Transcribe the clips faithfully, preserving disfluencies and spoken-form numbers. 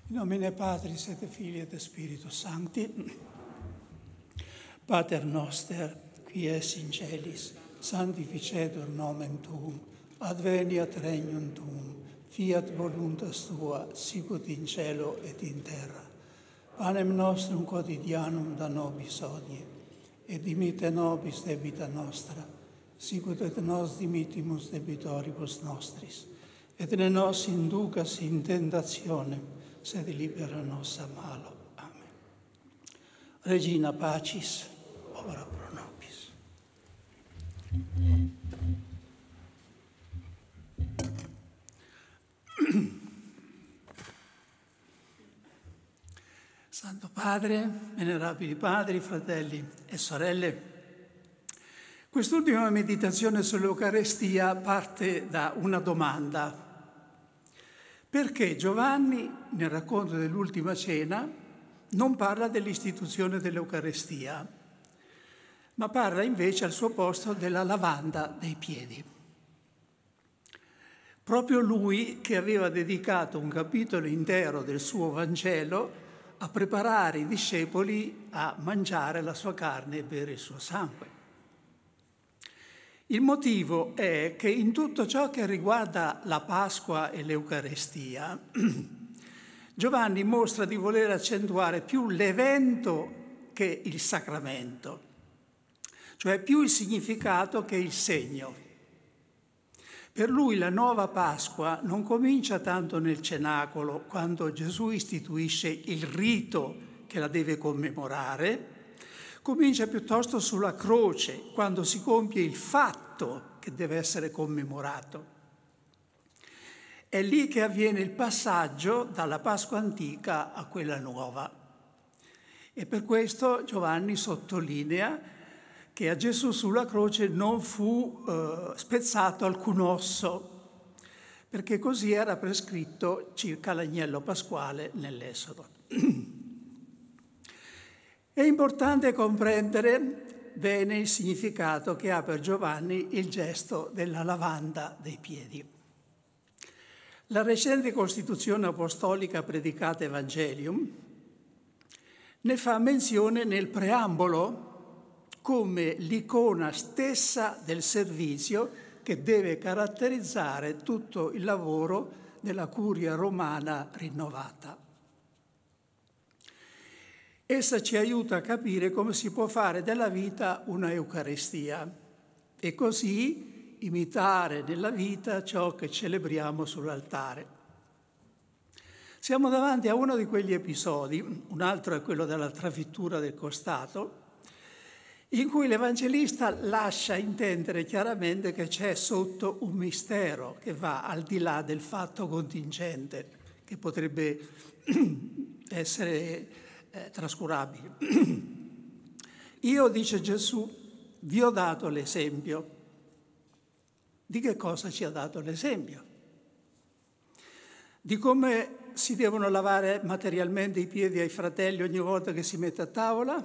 In nomine Patris et Filii et Spiritus Sancti. Pater noster, qui es in celis, sanctificetur nomen tuum, adveniat regnum tuum, fiat voluntas tua, sicut in cielo et in terra. Panem nostrum quotidianum da nobis hodie, et dimitte nobis debita nostra, sicut et nos dimittimus debitoribus nostris, et ne nos inducas in tentationem, sed libera nos a malo. Amen. Regina Pacis, ora pro nobis. Santo Padre, venerabili padri, fratelli e sorelle, quest'ultima meditazione sull'Eucarestia parte da una domanda. Perché Giovanni, nel racconto dell'Ultima Cena, non parla dell'istituzione dell'Eucarestia, ma parla invece al suo posto della lavanda dei piedi. Proprio lui che aveva dedicato un capitolo intero del suo Vangelo a preparare i discepoli a mangiare la sua carne e bere il suo sangue. Il motivo è che in tutto ciò che riguarda la Pasqua e l'Eucarestia, Giovanni mostra di voler accentuare più l'evento che il sacramento, cioè più il significato che il segno. Per lui la nuova Pasqua non comincia tanto nel cenacolo, quando Gesù istituisce il rito che la deve commemorare, comincia piuttosto sulla croce, quando si compie il fatto che deve essere commemorato. È lì che avviene il passaggio dalla Pasqua antica a quella nuova. E per questo Giovanni sottolinea che a Gesù sulla croce non fu eh, spezzato alcun osso, perché così era prescritto circa l'agnello pasquale nell'Esodo. È importante comprendere bene il significato che ha per Giovanni il gesto della lavanda dei piedi. La recente Costituzione Apostolica Predicata Evangelium ne fa menzione nel preambolo come l'icona stessa del servizio che deve caratterizzare tutto il lavoro della curia romana rinnovata. Essa ci aiuta a capire come si può fare della vita una Eucaristia e così imitare nella vita ciò che celebriamo sull'altare. Siamo davanti a uno di quegli episodi, un altro è quello della trafittura del costato, in cui l'Evangelista lascia intendere chiaramente che c'è sotto un mistero che va al di là del fatto contingente, che potrebbe essere Eh, trascurabili. Io, dice Gesù, vi ho dato l'esempio. Di che cosa ci ha dato l'esempio? Di come si devono lavare materialmente i piedi ai fratelli ogni volta che si mette a tavola?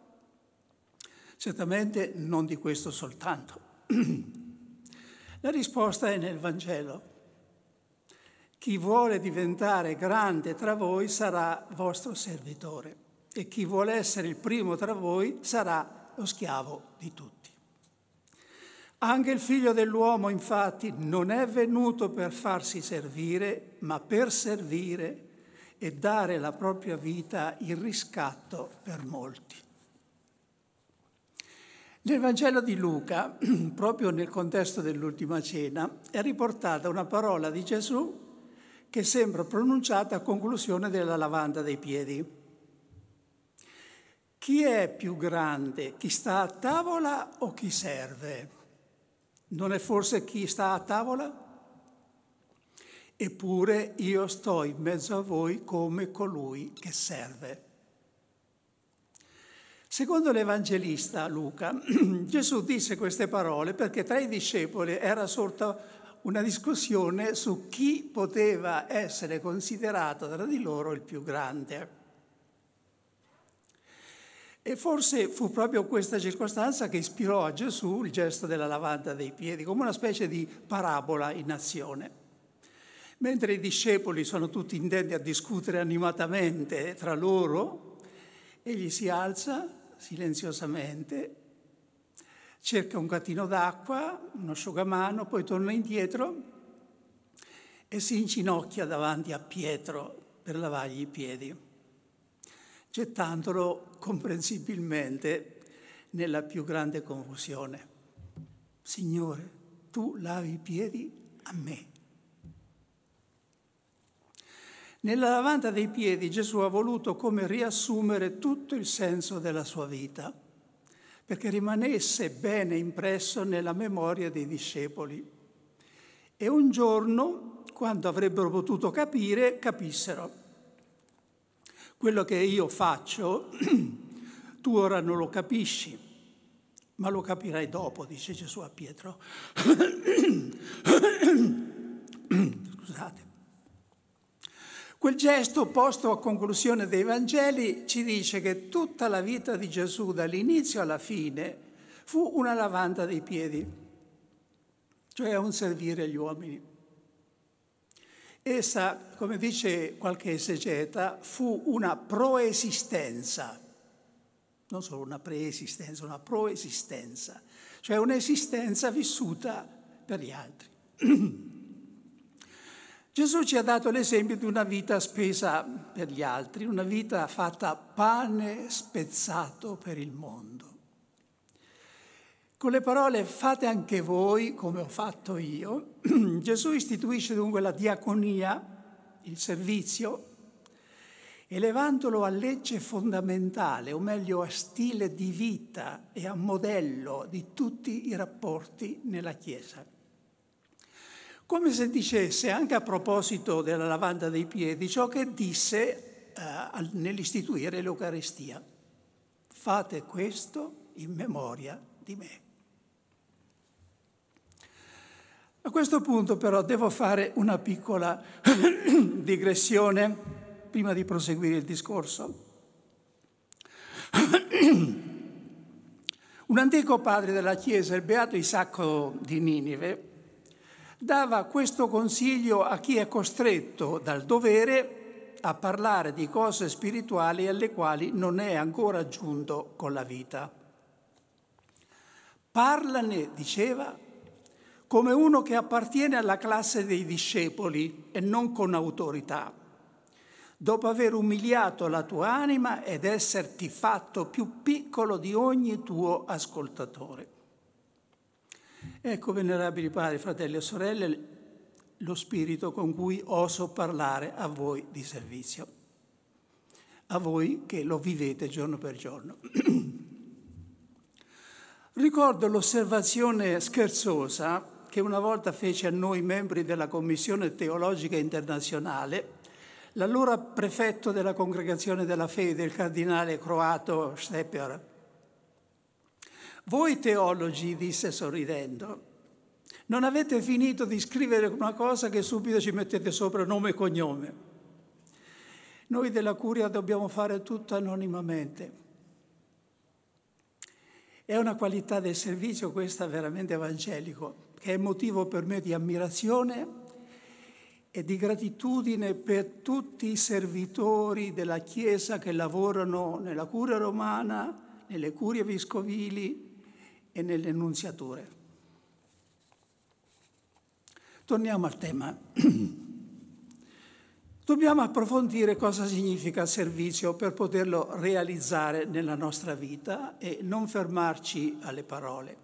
Certamente non di questo soltanto. La risposta è nel Vangelo. Chi vuole diventare grande tra voi sarà vostro servitore e chi vuole essere il primo tra voi sarà lo schiavo di tutti. Anche il Figlio dell'uomo, infatti, non è venuto per farsi servire, ma per servire e dare la propria vita in riscatto per molti. Nel Vangelo di Luca, proprio nel contesto dell'Ultima Cena, è riportata una parola di Gesù che sembra pronunciata a conclusione della lavanda dei piedi. Chi è più grande, chi sta a tavola o chi serve? Non è forse chi sta a tavola? Eppure io sto in mezzo a voi come colui che serve. Secondo l'Evangelista Luca, Gesù disse queste parole perché tra i discepoli era sorta una discussione su chi poteva essere considerato tra di loro il più grande. E forse fu proprio questa circostanza che ispirò a Gesù il gesto della lavanda dei piedi, come una specie di parabola in azione. Mentre i discepoli sono tutti intenti a discutere animatamente tra loro, egli si alza silenziosamente, cerca un gattino d'acqua, un asciugamano, poi torna indietro e si inginocchia davanti a Pietro per lavargli i piedi, gettandolo comprensibilmente nella più grande confusione. Signore, tu lavi i piedi a me. Nella lavanda dei piedi Gesù ha voluto come riassumere tutto il senso della sua vita, perché rimanesse bene impresso nella memoria dei discepoli. E un giorno, quando avrebbero potuto capire, capissero. Quello che io faccio, tu ora non lo capisci, ma lo capirai dopo, dice Gesù a Pietro. Scusate. Quel gesto posto a conclusione dei Vangeli ci dice che tutta la vita di Gesù, dall'inizio alla fine, fu una lavanda dei piedi, cioè un servire gli uomini. Essa, come dice qualche esegeta, fu una proesistenza, non solo una preesistenza, una proesistenza, cioè un'esistenza vissuta per gli altri. Gesù ci ha dato l'esempio di una vita spesa per gli altri, una vita fatta pane spezzato per il mondo. Con le parole fate anche voi come ho fatto io, Gesù istituisce dunque la diaconia, il servizio, elevandolo a legge fondamentale, o meglio a stile di vita e a modello di tutti i rapporti nella Chiesa. Come se dicesse, anche a proposito della lavanda dei piedi, ciò che disse eh, nell'istituire l'Eucaristia. Fate questo in memoria di me. A questo punto però devo fare una piccola digressione prima di proseguire il discorso. Un antico padre della Chiesa, il beato Isacco di Ninive, dava questo consiglio a chi è costretto dal dovere a parlare di cose spirituali alle quali non è ancora giunto con la vita. Parlane, diceva, come uno che appartiene alla classe dei discepoli e non con autorità, dopo aver umiliato la tua anima ed esserti fatto più piccolo di ogni tuo ascoltatore. Ecco, venerabili padri, fratelli e sorelle, lo spirito con cui oso parlare a voi di servizio, a voi che lo vivete giorno per giorno. Ricordo l'osservazione scherzosa che una volta fece a noi membri della Commissione Teologica Internazionale l'allora prefetto della Congregazione della Fede, il cardinale croato Steper. Voi teologi, disse sorridendo, non avete finito di scrivere una cosa che subito ci mettete sopra nome e cognome. Noi della Curia dobbiamo fare tutto anonimamente. È una qualità del servizio questa veramente evangelico, che è motivo per me di ammirazione e di gratitudine per tutti i servitori della Chiesa che lavorano nella Curia romana, nelle curie vescovili e nelle nunziature. Torniamo al tema. Dobbiamo approfondire cosa significa il servizio per poterlo realizzare nella nostra vita e non fermarci alle parole.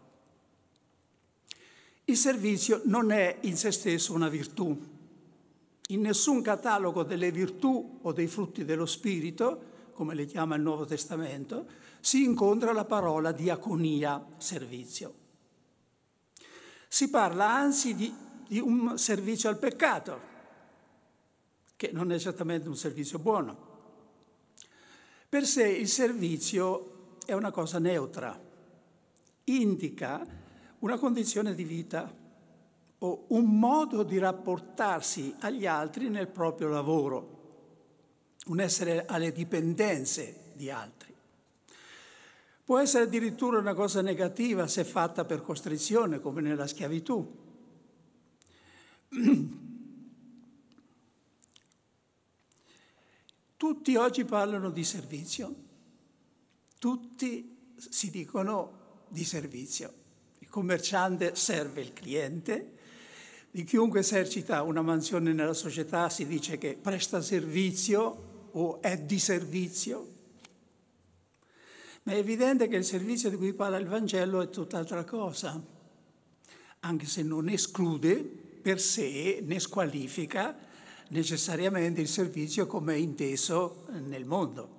Il servizio non è in se stesso una virtù. In nessun catalogo delle virtù o dei frutti dello Spirito, come le chiama il Nuovo Testamento, si incontra la parola diaconia, servizio. Si parla anzi di, di un servizio al peccato, che non è certamente un servizio buono. Per sé il servizio è una cosa neutra, indica una condizione di vita o un modo di rapportarsi agli altri nel proprio lavoro, un essere alle dipendenze di altri. Può essere addirittura una cosa negativa se fatta per costrizione, come nella schiavitù. Tutti oggi parlano di servizio, tutti si dicono di servizio. Il commerciante serve il cliente, di chiunque esercita una mansione nella società si dice che presta servizio o è di servizio. Ma è evidente che il servizio di cui parla il Vangelo è tutt'altra cosa, anche se non esclude per sé né squalifica necessariamente il servizio come è inteso nel mondo.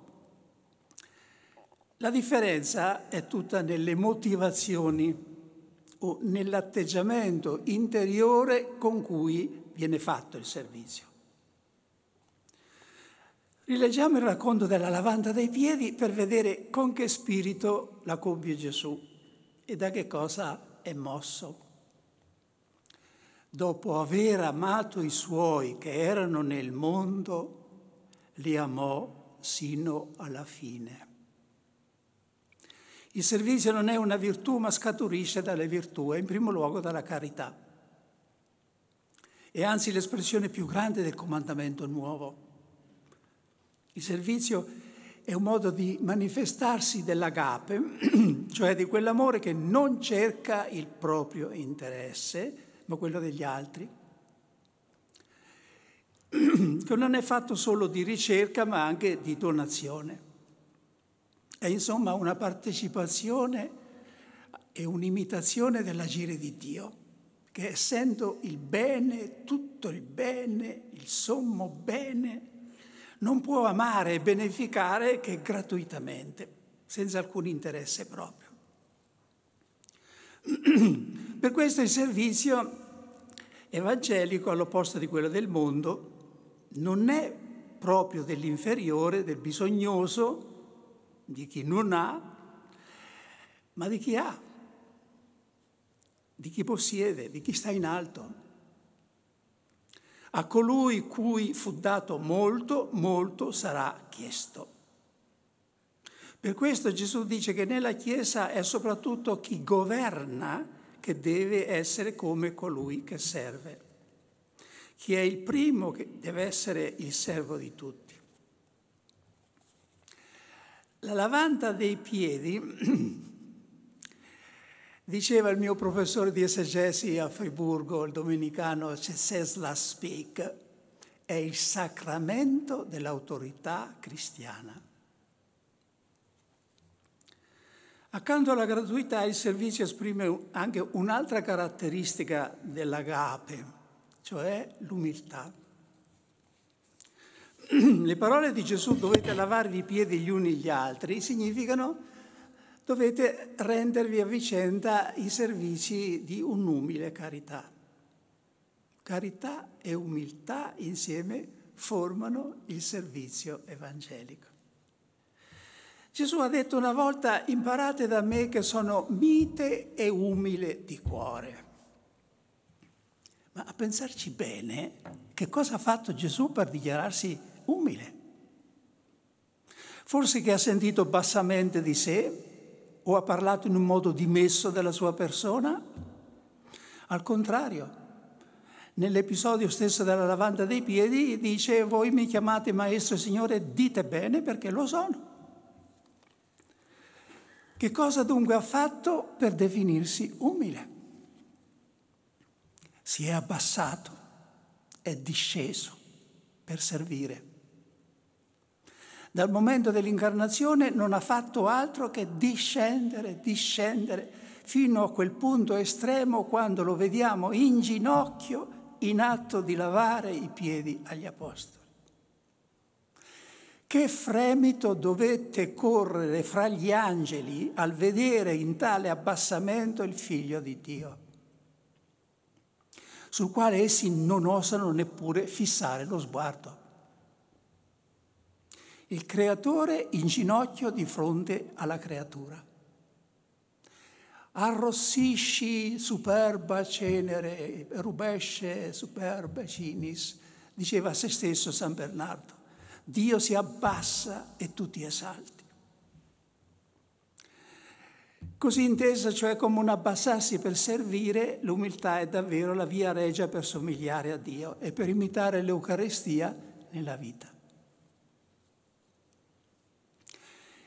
La differenza è tutta nelle motivazioni o nell'atteggiamento interiore con cui viene fatto il servizio. Rileggiamo il racconto della lavanda dei piedi per vedere con che spirito la compie Gesù e da che cosa è mosso. Dopo aver amato i suoi che erano nel mondo, li amò sino alla fine. Il servizio non è una virtù, ma scaturisce dalle virtù e in primo luogo dalla carità. È anzi l'espressione più grande del comandamento nuovo. Il servizio è un modo di manifestarsi dell'agape, cioè di quell'amore che non cerca il proprio interesse, ma quello degli altri, che non è fatto solo di ricerca, ma anche di donazione. È insomma una partecipazione e un'imitazione dell'agire di Dio, che essendo il bene, tutto il bene, il sommo bene, non può amare e beneficare che gratuitamente, senza alcun interesse proprio. Per questo il servizio evangelico, all'opposto di quello del mondo, non è proprio dell'inferiore, del bisognoso, di chi non ha, ma di chi ha, di chi possiede, di chi sta in alto. A colui cui fu dato molto, molto sarà chiesto. Per questo Gesù dice che nella Chiesa è soprattutto chi governa che deve essere come colui che serve. Chi è il primo che deve essere il servo di tutti. La lavanda dei piedi, diceva il mio professore di esegesi a Friburgo, il domenicano Ceslas Speak, è il sacramento dell'autorità cristiana. Accanto alla gratuità il servizio esprime anche un'altra caratteristica dell'agape, cioè l'umiltà. Le parole di Gesù, dovete lavarvi i piedi gli uni gli altri, significano dovete rendervi a vicenda i servizi di un'umile carità. Carità e umiltà insieme formano il servizio evangelico. Gesù ha detto una volta: imparate da me che sono mite e umile di cuore. Ma a pensarci bene, che cosa ha fatto Gesù per dichiararsi umile? Forse che ha sentito bassamente di sé o ha parlato in un modo dimesso della sua persona? Al contrario, nell'episodio stesso della lavanda dei piedi dice: voi mi chiamate maestro e signore, dite bene perché lo sono. Che cosa dunque ha fatto per definirsi umile? Si è abbassato, è disceso per servire. Dal momento dell'incarnazione non ha fatto altro che discendere, discendere, fino a quel punto estremo quando lo vediamo in ginocchio in atto di lavare i piedi agli apostoli. Che fremito dovette correre fra gli angeli al vedere in tale abbassamento il Figlio di Dio, sul quale essi non osano neppure fissare lo sguardo. Il creatore in ginocchio di fronte alla creatura. Arrossisci superba cenere, rubesce superba cinis, diceva a se stesso San Bernardo. Dio si abbassa e tu ti esalti. Così intesa, cioè come un abbassarsi per servire, l'umiltà è davvero la via regia per somigliare a Dio e per imitare l'Eucaristia nella vita.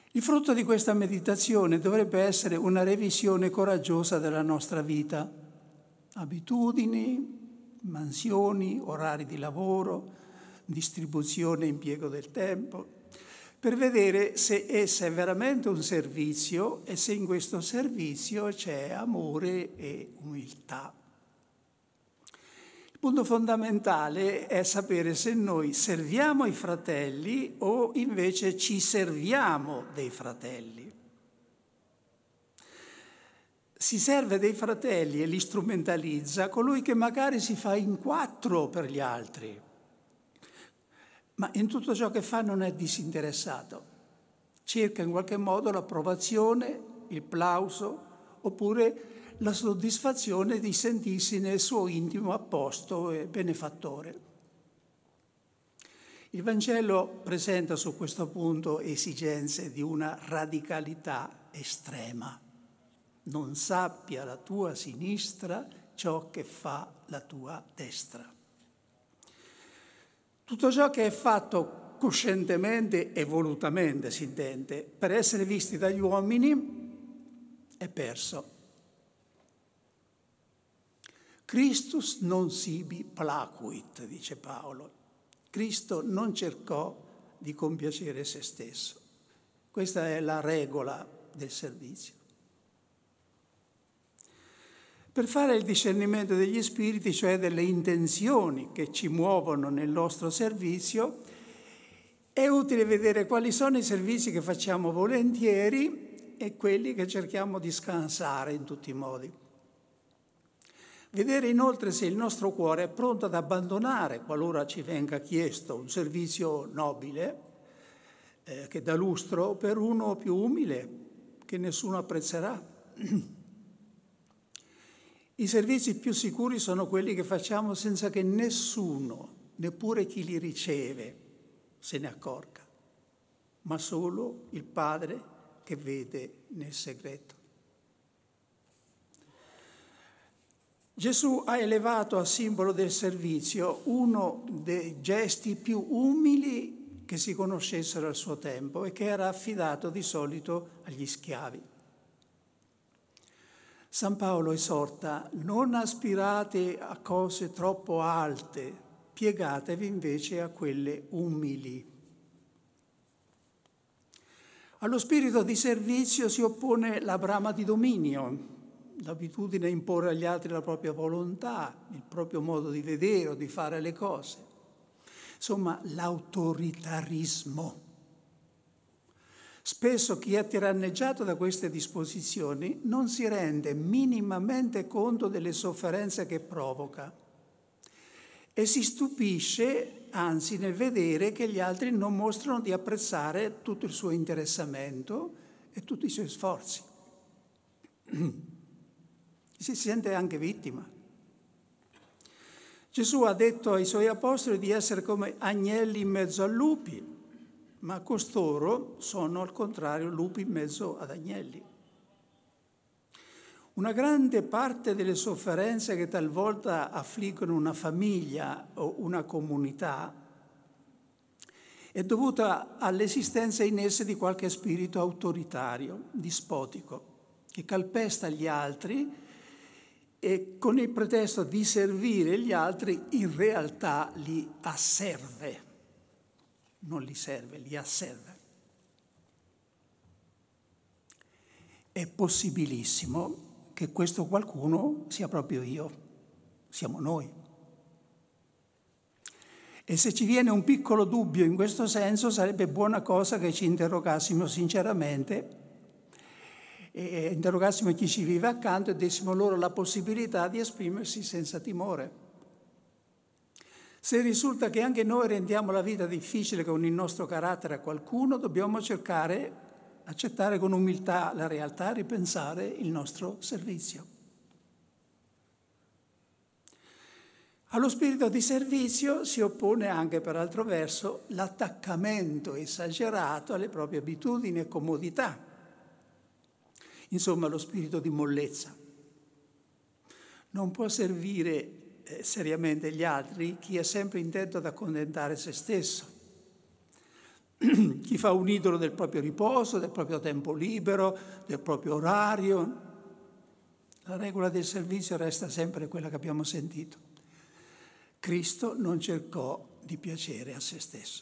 Il frutto di questa meditazione dovrebbe essere una revisione coraggiosa della nostra vita, abitudini, mansioni, orari di lavoro, distribuzione e impiego del tempo, per vedere se essa è veramente un servizio e se in questo servizio c'è amore e umiltà. Il punto fondamentale è sapere se noi serviamo i fratelli o invece ci serviamo dei fratelli. Si serve dei fratelli e li strumentalizza colui che magari si fa in quattro per gli altri, ma in tutto ciò che fa non è disinteressato. Cerca in qualche modo l'approvazione, il plauso, oppure la soddisfazione di sentirsi nel suo intimo a posto e benefattore. Il Vangelo presenta su questo punto esigenze di una radicalità estrema. Non sappia la tua sinistra ciò che fa la tua destra. Tutto ciò che è fatto coscientemente e volutamente, si intende, per essere visti dagli uomini, è perso. Christus non sibi placuit, dice Paolo. Cristo non cercò di compiacere se stesso. Questa è la regola del servizio. Per fare il discernimento degli spiriti, cioè delle intenzioni che ci muovono nel nostro servizio, è utile vedere quali sono i servizi che facciamo volentieri e quelli che cerchiamo di scansare in tutti i modi. Vedere inoltre se il nostro cuore è pronto ad abbandonare, qualora ci venga chiesto, un servizio nobile eh, che dà lustro per uno più umile, che nessuno apprezzerà. I servizi più sicuri sono quelli che facciamo senza che nessuno, neppure chi li riceve, se ne accorga, ma solo il Padre che vede nel segreto. Gesù ha elevato a simbolo del servizio uno dei gesti più umili che si conoscessero al suo tempo e che era affidato di solito agli schiavi. San Paolo esorta: non aspirate a cose troppo alte, piegatevi invece a quelle umili. Allo spirito di servizio si oppone la brama di dominio, l'abitudine a imporre agli altri la propria volontà, il proprio modo di vedere o di fare le cose. Insomma, l'autoritarismo. Spesso chi è tiranneggiato da queste disposizioni non si rende minimamente conto delle sofferenze che provoca e si stupisce, anzi, nel vedere che gli altri non mostrano di apprezzare tutto il suo interessamento e tutti i suoi sforzi. Si sente anche vittima. Gesù ha detto ai suoi apostoli di essere come agnelli in mezzo a lupi, ma costoro sono al contrario lupi in mezzo ad agnelli. Una grande parte delle sofferenze che talvolta affliggono una famiglia o una comunità è dovuta all'esistenza in esse di qualche spirito autoritario, dispotico, che calpesta gli altri e con il pretesto di servire gli altri in realtà li asserve. Non li serve, li asserve. È possibilissimo che questo qualcuno sia proprio io, siamo noi. E se ci viene un piccolo dubbio in questo senso, sarebbe buona cosa che ci interrogassimo sinceramente e interrogassimo chi ci vive accanto e dessimo loro la possibilità di esprimersi senza timore. Se risulta che anche noi rendiamo la vita difficile con il nostro carattere a qualcuno, dobbiamo cercare, accettare con umiltà la realtà e ripensare il nostro servizio. Allo spirito di servizio si oppone anche, per altro verso, l'attaccamento esagerato alle proprie abitudini e comodità. Insomma, lo spirito di mollezza. Non può servire eh, seriamente gli altri chi è sempre intento ad accontentare se stesso. chi fa un idolo del proprio riposo, del proprio tempo libero, del proprio orario. La regola del servizio resta sempre quella che abbiamo sentito. Cristo non cercò di piacere a se stesso.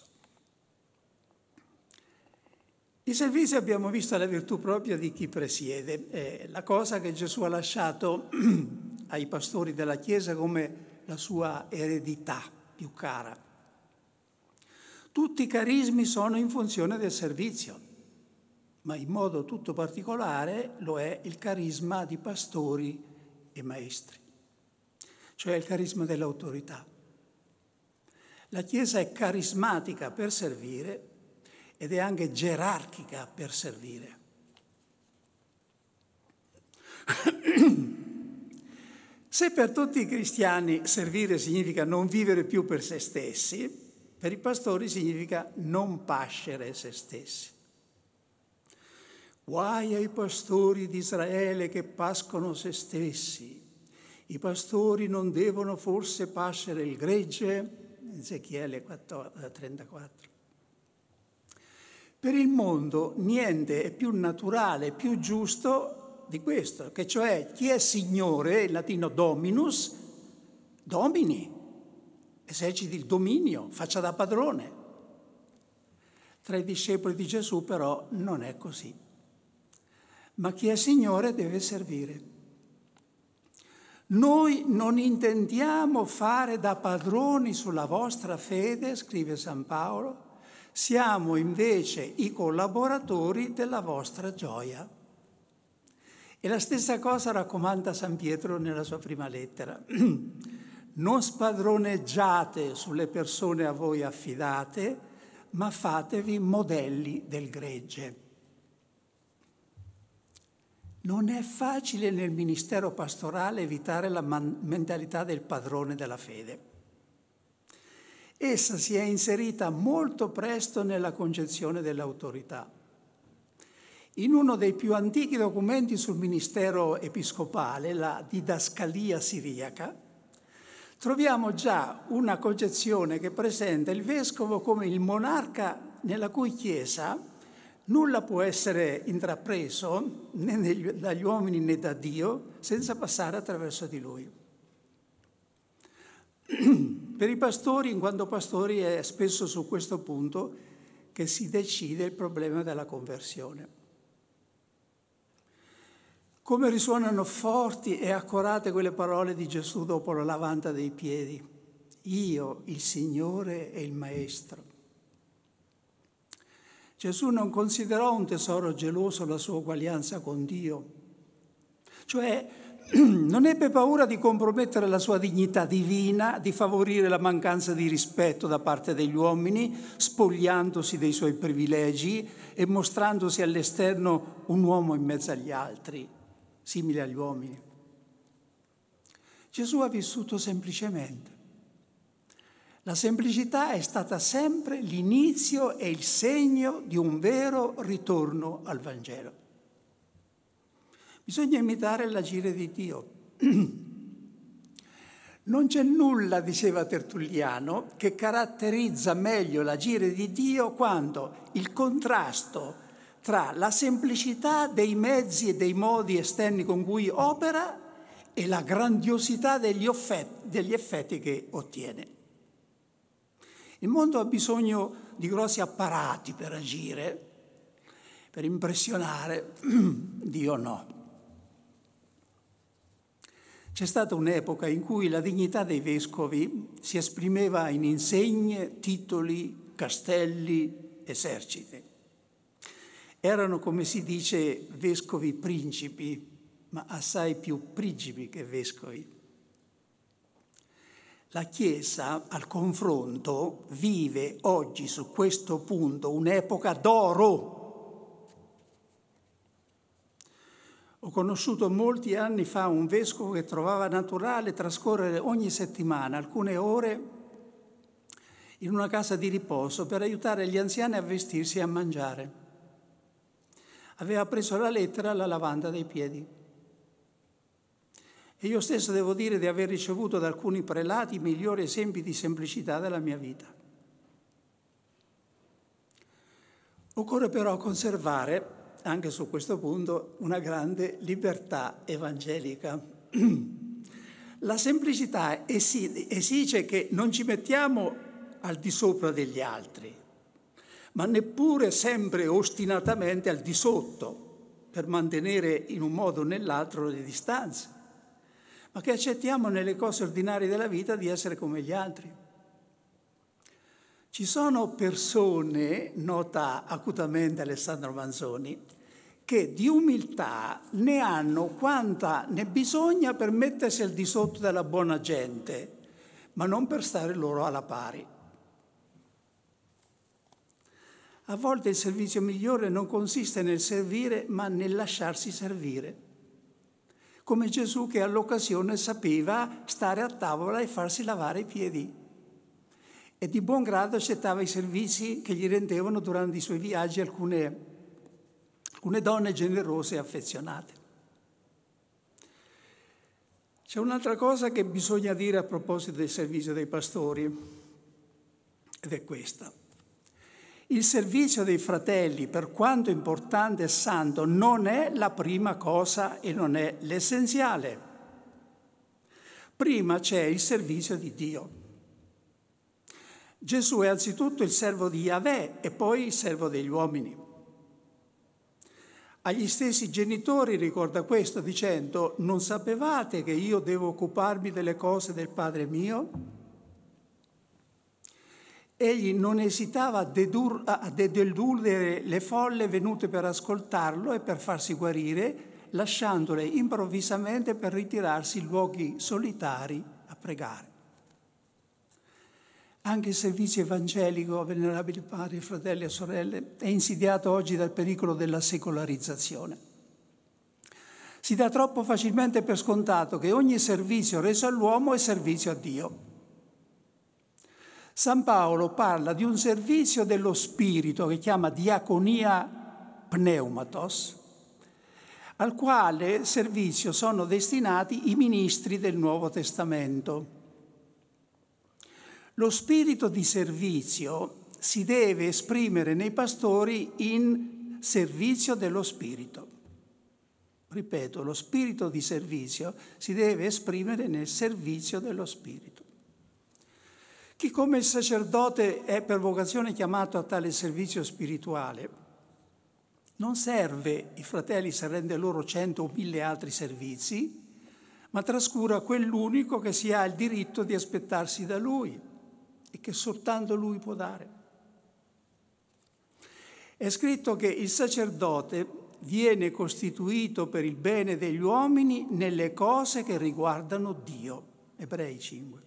Il servizio, abbiamo visto, è la virtù propria di chi presiede, è la cosa che Gesù ha lasciato ai pastori della Chiesa come la sua eredità più cara. Tutti i carismi sono in funzione del servizio, ma in modo tutto particolare lo è il carisma di pastori e maestri, cioè il carisma dell'autorità. La Chiesa è carismatica per servire ed è anche gerarchica per servire. Se per tutti i cristiani servire significa non vivere più per se stessi, per i pastori significa non pascere se stessi. Guai ai pastori di Israele che pascono se stessi. I pastori non devono forse pascere il gregge? Ezechiele trentaquattro. Per il mondo niente è più naturale, più giusto di questo, che cioè chi è Signore, in latino dominus, domini, eserciti il dominio, faccia da padrone. Tra i discepoli di Gesù però non è così. Ma chi è Signore deve servire. Noi non intendiamo fare da padroni sulla vostra fede, scrive San Paolo, siamo invece i collaboratori della vostra gioia. E la stessa cosa raccomanda San Pietro nella sua prima lettera. Non spadroneggiate sulle persone a voi affidate, ma fatevi modelli del gregge. Non è facile nel ministero pastorale evitare la man- mentalità del padrone della fede. Essa si è inserita molto presto nella concezione dell'autorità. In uno dei più antichi documenti sul ministero episcopale, la Didascalia siriaca, troviamo già una concezione che presenta il vescovo come il monarca nella cui chiesa nulla può essere intrapreso né negli, dagli uomini né da Dio senza passare attraverso di lui. Per i pastori, in quanto pastori, è spesso su questo punto che si decide il problema della conversione. Come risuonano forti e accorate quelle parole di Gesù dopo la lavanda dei piedi. Io, il Signore e il Maestro. Gesù non considerò un tesoro geloso la sua uguaglianza con Dio. Cioè, non ebbe paura di compromettere la sua dignità divina, di favorire la mancanza di rispetto da parte degli uomini, spogliandosi dei suoi privilegi e mostrandosi all'esterno un uomo in mezzo agli altri, simile agli uomini. Gesù ha vissuto semplicemente. La semplicità è stata sempre l'inizio e il segno di un vero ritorno al Vangelo. Bisogna imitare l'agire di Dio. Non c'è nulla, diceva Tertulliano, che caratterizza meglio l'agire di Dio quanto il contrasto tra la semplicità dei mezzi e dei modi esterni con cui opera e la grandiosità degli effetti, degli effetti che ottiene. Il mondo ha bisogno di grossi apparati per agire, per impressionare, Dio no. C'è stata un'epoca in cui la dignità dei vescovi si esprimeva in insegne, titoli, castelli, eserciti. Erano, come si dice, vescovi principi, ma assai più principi che vescovi. La Chiesa, al confronto, vive oggi su questo punto un'epoca d'oro. Ho conosciuto molti anni fa un vescovo che trovava naturale trascorrere ogni settimana alcune ore in una casa di riposo per aiutare gli anziani a vestirsi e a mangiare. Aveva preso la lettera alla lavanda dei piedi. E io stesso devo dire di aver ricevuto da alcuni prelati i migliori esempi di semplicità della mia vita. Occorre però conservare, anche su questo punto, una grande libertà evangelica. La semplicità esige che non ci mettiamo al di sopra degli altri, ma neppure sempre ostinatamente al di sotto, per mantenere in un modo o nell'altro le distanze, ma che accettiamo nelle cose ordinarie della vita di essere come gli altri. Ci sono persone, nota acutamente Alessandro Manzoni, che di umiltà ne hanno quanta ne bisogna per mettersi al di sotto della buona gente, ma non per stare loro alla pari. A volte il servizio migliore non consiste nel servire, ma nel lasciarsi servire. Come Gesù che all'occasione sapeva stare a tavola e farsi lavare i piedi. E di buon grado accettava i servizi che gli rendevano durante i suoi viaggi alcune, alcune donne generose e affezionate. C'è un'altra cosa che bisogna dire a proposito del servizio dei pastori, ed è questa. Il servizio dei fratelli, per quanto importante e santo, non è la prima cosa e non è l'essenziale. Prima c'è il servizio di Dio. Gesù è anzitutto il servo di Yahweh e poi il servo degli uomini. Agli stessi genitori ricorda questo dicendo: non sapevate che io devo occuparmi delle cose del Padre mio? Egli non esitava a, dedur- a dedurre le folle venute per ascoltarlo e per farsi guarire, lasciandole improvvisamente per ritirarsi in luoghi solitari a pregare. Anche il servizio evangelico, venerabili padri, fratelli e sorelle, è insidiato oggi dal pericolo della secolarizzazione. Si dà troppo facilmente per scontato che ogni servizio reso all'uomo è servizio a Dio. San Paolo parla di un servizio dello Spirito che chiama diaconia pneumatos, al quale servizio sono destinati i ministri del Nuovo Testamento. Lo spirito di servizio si deve esprimere nei pastori in servizio dello Spirito. Ripeto, lo spirito di servizio si deve esprimere nel servizio dello Spirito. Chi come il sacerdote è per vocazione chiamato a tale servizio spirituale non serve i fratelli se rende loro cento o mille altri servizi, ma trascura quell'unico che si ha il diritto di aspettarsi da lui e che soltanto lui può dare. È scritto che il sacerdote viene costituito per il bene degli uomini nelle cose che riguardano Dio. Ebrei cinque.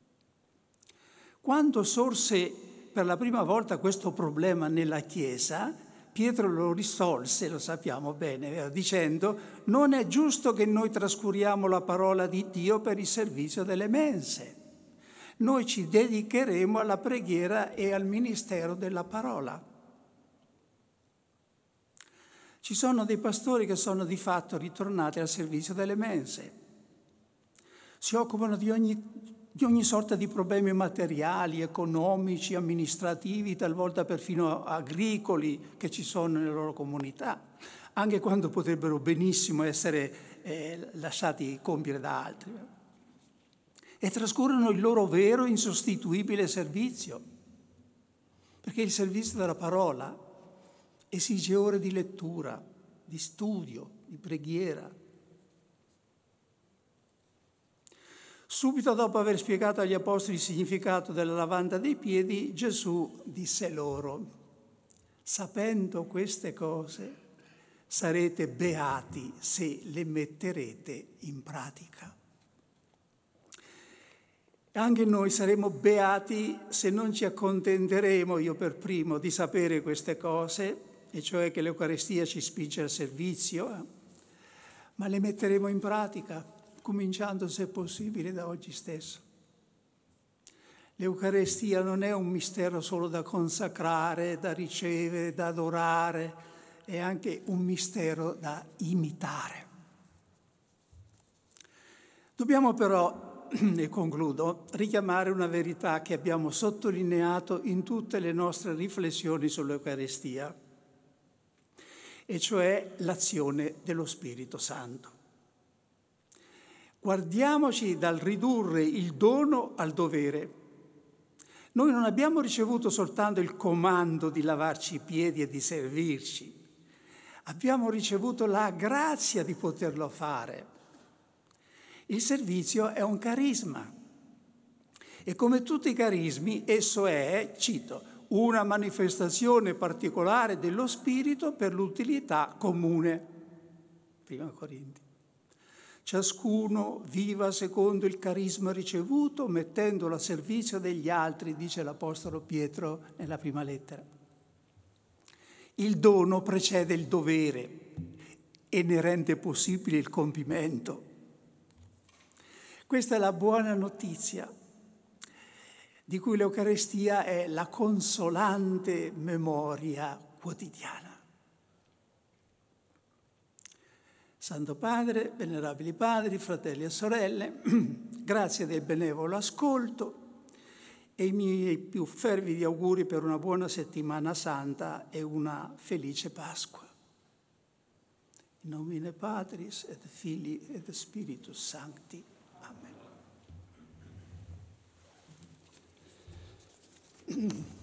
Quando sorse per la prima volta questo problema nella Chiesa, Pietro lo risolse, lo sappiamo bene, dicendo: non è giusto che noi trascuriamo la parola di Dio per il servizio delle mense. Noi ci dedicheremo alla preghiera e al ministero della parola. Ci sono dei pastori che sono di fatto ritornati al servizio delle mense. Si occupano di ogni di ogni sorta di problemi materiali, economici, amministrativi, talvolta perfino agricoli che ci sono nelle loro comunità, anche quando potrebbero benissimo essere eh, lasciati compiere da altri. E trascorrono il loro vero insostituibile servizio, perché il servizio della parola esige ore di lettura, di studio, di preghiera. Subito dopo aver spiegato agli apostoli il significato della lavanda dei piedi, Gesù disse loro: sapendo queste cose, sarete beati se le metterete in pratica. Anche noi saremo beati se non ci accontenteremo, io per primo, di sapere queste cose, e cioè che l'Eucaristia ci spinge al servizio, eh? ma le metteremo in pratica, cominciando se possibile da oggi stesso. L'Eucaristia non è un mistero solo da consacrare, da ricevere, da adorare, è anche un mistero da imitare. Dobbiamo però, e concludo, richiamare una verità che abbiamo sottolineato in tutte le nostre riflessioni sull'Eucaristia. e cioè l'azione dello Spirito Santo. Guardiamoci dal ridurre il dono al dovere. Noi non abbiamo ricevuto soltanto il comando di lavarci i piedi e di servirci, abbiamo ricevuto la grazia di poterlo fare. Il servizio è un carisma e come tutti i carismi esso è, cito, una manifestazione particolare dello Spirito per l'utilità comune. Prima Corinti. Ciascuno viva secondo il carisma ricevuto, mettendolo a servizio degli altri, dice l'Apostolo Pietro nella prima lettera. Il dono precede il dovere e ne rende possibile il compimento. Questa è la buona notizia, di cui l'Eucarestia è la consolante memoria quotidiana. Santo Padre, venerabili padri, fratelli e sorelle, grazie del benevolo ascolto e i miei più fervidi auguri per una buona settimana santa e una felice Pasqua. In nomine Patris et Filii et Spiritus Sancti. Amen.